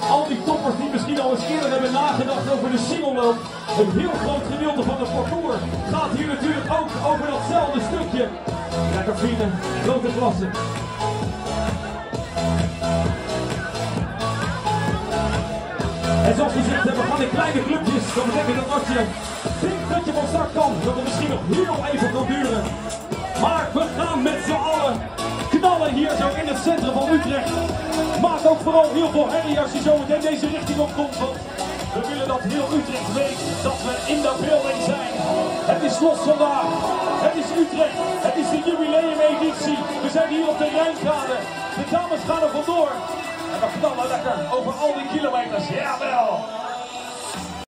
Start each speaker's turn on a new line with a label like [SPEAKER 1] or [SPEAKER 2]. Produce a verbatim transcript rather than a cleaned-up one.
[SPEAKER 1] al die toppers die misschien al eens eerder hebben nagedacht over de singelloop. Een heel groot gedeelte van het parcours gaat hier natuurlijk ook over datzelfde stukje. Lekker vrienden, grote klasse. En zoals gezegd hebben, we gaan in kleine clubjes. Dat betekent dat als je denkt dat je van start kan, dat het misschien nog heel even kan duren. Maar we gaan met z'n allen knallen hier zo in het centrum van Utrecht. Maak ook vooral heel veel herrie als je zo meteen deze richting op komt. Want we willen dat heel Utrecht weet dat we in de building zijn. Het is los vandaag. Het is Utrecht. Het is de jubileumeditie. We zijn hier op de Rijnkade. De dames gaan er vandoor. En we knallen lekker over al die kilometers. Jawel!